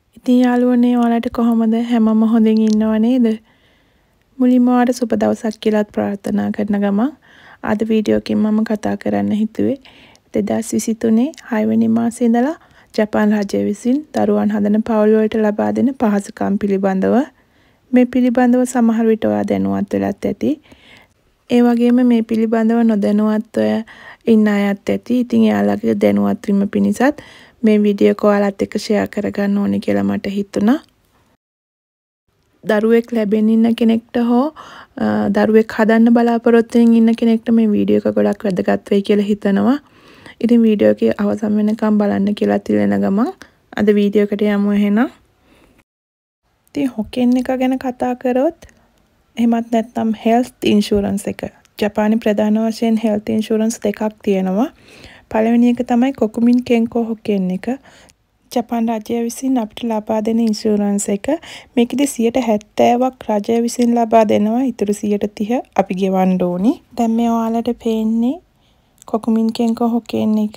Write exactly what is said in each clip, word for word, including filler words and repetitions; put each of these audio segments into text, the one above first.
ඉතින් යාළුවනේ ඔයාලට කොහොමද? හැමෝම හොඳින් ඉන්නව නේද? මුලින්ම ඔයාලට සුබ දවසක් කියලාත් ප්‍රාර්ථනා කරන ගමන් අද වීඩියෝ එකකින් මම කතා කරන්න හිතුවේ දෙදාස් විසිතුනේ හයවෙනි මාසේ ඉඳලා ජපාන් රජය විසින් දරුවන් හදන පවුල් වලට ලබා දෙන පහසුකම් පිළිබඳව. මේ පිළිබඳව සමහර විට ඔයා දැනුවත් වෙලත් ඇති. ඒ වගේම මේ පිළිබඳව නොදැනුවත්ව ඉන්න අයත් ඇති. ඉතින් එයාලගේ දැනුවත් වීම පිණිසත් මේ වීඩියෝ එක ඔයාලත් එක්ක ෂෙයා කරගන්න ඕනේ කියලා මට හිතුණා. දරුවෙක් ලැබෙන්න ඉන්න කෙනෙක්ට හෝ දරුවෙක් හදන්න බලාපොරොත්තු වෙමින් ඉන්න කෙනෙක්ට මේ වීඩියෝ එක ගොඩක් වැදගත් වෙයි කියලා හිතනවා. ඉතින් වීඩියෝ එකේ අවසන් වෙනකම් බලන්න කියලා තිලෙන ගමන් අද වීඩියෝ එකට යමු එහෙනම්. ඉතින් හොකෙන් එක ගැන කතා කරොත් එහෙමත් නැත්නම් හෙල්ත් ඉන්ෂුරන්ස් එක. ජපානයේ ප්‍රධාන වශයෙන් හෙල්ත් ඉන්ෂුරන්ස් දෙකක් තියෙනවා. පළවෙනි එක තමයි කොකුමින් කෙන්කෝ හොකෙන් එක. ජපාන් රජය විසින් අපිට ලබා දෙන ඉන්ෂුරන්ස් එක. මේකෙදි සියයට හැත්තෑවක් රජය විසින් ලබා දෙනවා. ඊටු සියයට තිහ අපි ගෙවන්න ඕනි. දැන් මේ ඔයාලට පේන්නේ කොකුමින් කෙන්කෝ හොකෙන් එක.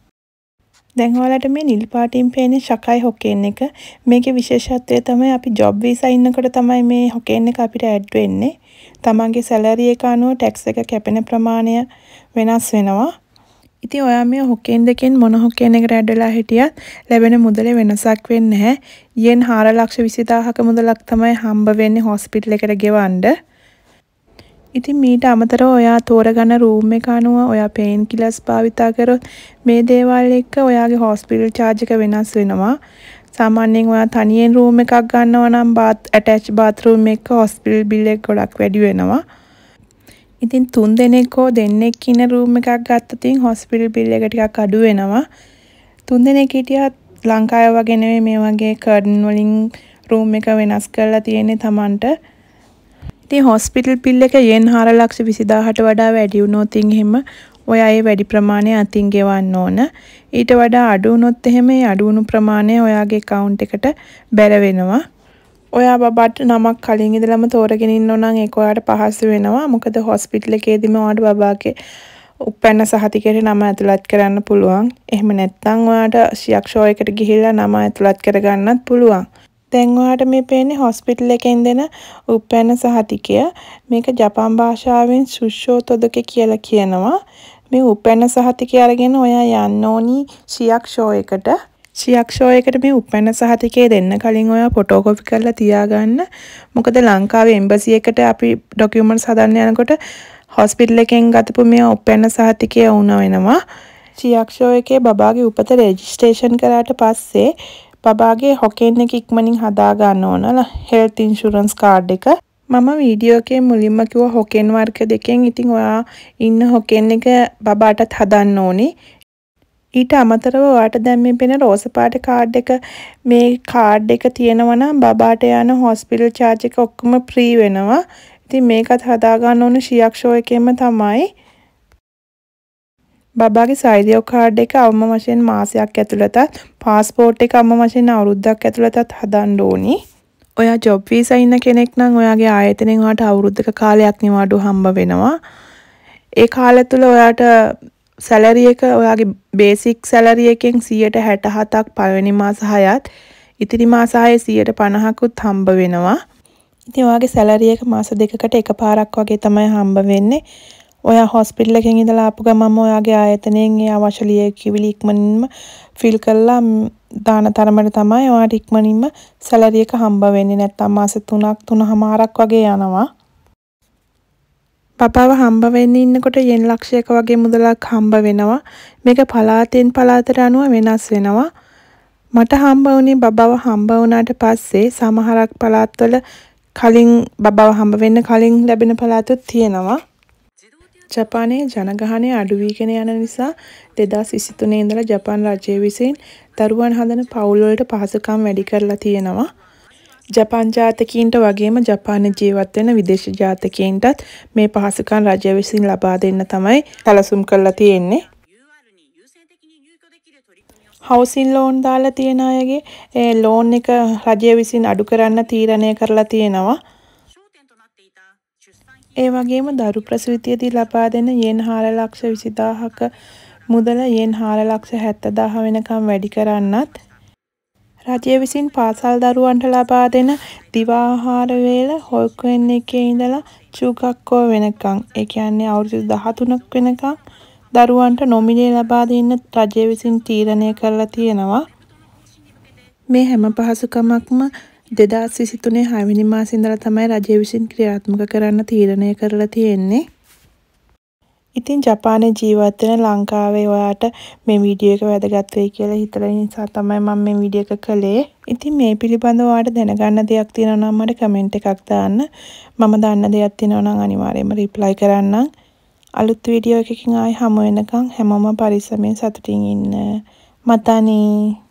දැන් ඔයාලට මේ නිල් පාටින් පේන්නේ ශකයි හොකෙන් එක. මේකේ විශේෂත්වය තමයි අපි ජොබ් වීසා ඉන්නකොට තමයි මේ හොකෙන් එක අපිට ඇඩ් වෙන්නේ. තමන්ගේ සැලරි එක අනුව ටැක්ස් එක කැපෙන ප්‍රමාණය වෙනස් වෙනවා. ඉතින් ඔයා මේ හොකෙන් දෙකෙන් මොන හොකෙන් එකට ඇඩ් වෙලා හිටියත් ලැබෙන මුදලේ වෙනසක් වෙන්නේ නැහැ. යෙන් හාර ලක්ෂ විසිදාහක මුදලක් තමයි හම්බ වෙන්නේ හොස්පිටල් එකට ගෙවන්න. ඉතින් මීට අමතරව ඔයා තෝරගන්න රූම් එක අනුව ඔයා පේන් කිලර්ස් භාවිතා කරොත් මේ දේවල් එක්ක ඔයාගේ හොස්පිටල් charge එක වෙනස් වෙනවා. සාමාන්‍යයෙන් ඔයා තනියෙන් රූම් එකක් ගන්නවා නම් bath attached bathroom එක හොස්පිටල් බිල් එක ගොඩක් වැඩි වෙනවා. ඉතින් තුන් දෙනෙක් හෝ දෙන්නෙක් ඉන්න රූම් එකක් ගත්තොත් හොස්පිටල් බිල් එක ටිකක් අඩු වෙනවා. තුන් දෙනෙක් හිටියත් ලංකාවේ වගේ නෙවෙයි මේ වගේ කර්ඩන් වලින් රූම් එක වෙනස් කරලා තියෙන්නේ Tamanට. ඉතින් හොස්පිටල් බිල් එක යෙන් හාර ලක්ෂ විසිදාහට වඩා වැඩි වුණොත් එහෙම ඔයා ඒ වැඩි ප්‍රමාණය අතින් ගෙවන්න ඕන. ඊට වඩා අඩු වුණොත් එහෙම ඒ අඩු වුණු ප්‍රමාණය ඔයාගේ account එකට බැර වෙනවා. ඔයා බබාට නමක් කලින් ඉඳලම තෝරගෙන ඉන්නෝ නම් ඒක ඔයාට පහසු වෙනවා. මොකද හොස්පිටල් එකේදීම ඔයාට බබාගේ උපැන්න සහතිකයට නම ඇතුළත් කරන්න පුළුවන්. එහෙම නැත්නම් ඔයාට සියක්ෂෝ එකට ගිහිල්ලා නම ඇතුළත් කරගන්නත් පුළුවන්. දැන් ඔයාට මේ පේන්නේ හොස්පිටල් එකෙන් දෙන උපැන්න සහතිකය. මේක ජපාන් භාෂාවෙන් සුෂෝ තොදක කියලා කියනවා. මේ උපැන්න සහතිකය අරගෙන ඔයා යන්න ඕනි සියක්ෂෝ එකට. සියක්ෂෝ එකට මේ උපැන්න සහතිකය දෙන්න කලින් ඔයා ෆොටෝකොපි කරලා තියාගන්න. මොකද ලංකාවේ එම්බසි එකට අපි ડોකියුමන්ට්ස් හදන්න යනකොට හොස්පිටල් එකෙන් ගතපු මේ උපැන්න සහතිකය වුණ වෙනවා. සියක්ෂෝ එකේ බබාගේ උපත රෙජිස්ට්‍රේෂන් කරාට පස්සේ බබාගේ හොකෙන් එක ඉක්මනින් හදා ගන්න ඕන හෙල්ත් ඉන්ෂුරන්ස් කාඩ් එක. මම වීඩියෝ එකේ මුලින්ම කිව්වා හොකෙන් වර්ග දෙකෙන්. ඉතින් ඔයා ඉන්න හොකෙන් එක බබාටත් හදන්න ඕනි. ඊට අමතරව ඔයාට දැන් මේ පෙන රෝස පාට කාඩ් එක මේ කාඩ් එක තියෙනවා නම් බබාට යන හොස්පිටල් charge එක ඔක්කොම ෆ්‍රී වෙනවා. ඉතින් මේකත් හදා ගන්න ඕනේ සියක්ෂෝ එකෙන්ම තමයි. බබාගේ සයිඩියෝ කාඩ් එක අවම වශයෙන් මාසයක් ඇතුළතත් පාස්පෝර්ට් එක අවම වශයෙන් අවුරුද්දක් ඇතුළතත් හදන්න ඕනි. ඔයා ජොබ් වීසා ඉන්න කෙනෙක් නම් ඔයාගේ ආයතනයෙන් ඔයාට අවුරුද්දක කාලයක් නිවාඩු හම්බ වෙනවා. ඒ කාලය තුල ඔයාට සැලරි එක ඔයාගේ බේසික් සැලරි එකෙන් සියයට හැටහතක් පළවෙනි මාස හයත් ඉතිරි මාස හයේ සියයට පනහකුත් හම්බ වෙනවා. ඉතින් ඔයාගේ සැලරි එක මාස දෙකකට එකපාරක් වගේ තමයි හම්බ වෙන්නේ. ඔයා හොස්පිටල් එකෙන් ඉඳලා ආපු ගමන්ම ඔයාගේ ආයතනයෙන් ඒ අවශ්‍ය ලියකියවිලි ඉක්මනින්ම ෆිල් කරලා දාන තරමට තමයි ඔයාට ඉක්මනින්ම සැලරි එක හම්බ වෙන්නේ. නැත්නම් මාස තුනක් තුනමාරක් වගේ යනවා. බබාව හම්බ වෙන්න ඉන්නකොට යෙන් ලක්ෂයක වගේ මුදලක් හම්බ වෙනවා. මේක පළාතෙන් පළාතට අනුව වෙනස් වෙනවා. මට හම්බ වුණේ බබාව හම්බ වුණාට පස්සේ සමහරක් පළාත්වල කලින් බබාව හම්බ වෙන්න කලින් ලැබෙන පළාතුත් තියෙනවා. ජපානයේ ජනගහනය අඩු වීගෙන යන නිසා දෙදාස් විසිතුනේ ඉඳලා ජපාන් රජය විසින් දරුවන් හදන පවුල් වලට පහසුකම් වැඩි කරලා තියෙනවා. ජපාන් ජාතකීන්ට වගේම ජපානයේ ජීවත් වෙන විදේශ ජාතකීන්ටත් මේ පහසුකම් රජය විසින් ලබා දෙන්න තමයි සැලසුම් කරලා තියෙන්නේ. හවුසින් ලෝන් දාලා තියෙන අයගේ ඒ ලෝන් එක රජය විසින් අඩු කරන්න තීරණය කරලා තියෙනවා. ඒ වගේම දරු ප්‍රසූතියදී ලබා දෙන යෙන් හාර ලක්ෂ විසිදාහක මුදල යෙන් හාර ලක්ෂ හැත්තදාහ වෙනකම් වැඩි කරන්නත් රජය විසින් පාසල් දරුවන්ට ලබා දෙන දිවාහාර වේල හොල්කුවෙන් එකේ ඉඳලා චූකක්කෝ වෙනකන්, ඒ කියන්නේ අවුරුදු දහතුනක් වෙනකන් දරුවන්ට නොමිලේ ලබා දෙන්න රජය විසින් තීරණය කරලා තියෙනවා. මේ හැම පහසුකමක්ම දෙදාස් විසිතුනේ හයවෙනි මාසේ ඉඳලා තමයි රජය විසින් ක්‍රියාත්මක කරන්න තීරණය කරලා තියෙන්නේ. ඉතින් ජපානයේ ජීවත් වෙන ලංකාවේ ඔයාට මේ වීඩියෝ එක වැදගත් වෙයි කියලා හිතලා නිසා තමයි මම මේ වීඩියෝ එක කළේ. ඉතින් මේ පිළිබඳව ඔයාට දැනගන්න දෙයක් තියෙනවා නම් මට කමෙන්ට් එකක් දාන්න. මම දන්න දෙයක් තියෙනවා නම් අනිවාර්යයෙන්ම රිප්ලයි කරන්නම්. අලුත් වීඩියෝ එකකින් ආයි හමු වෙනකන් හැමෝම පරිස්සමෙන් සතුටින් ඉන්න. මතනේ.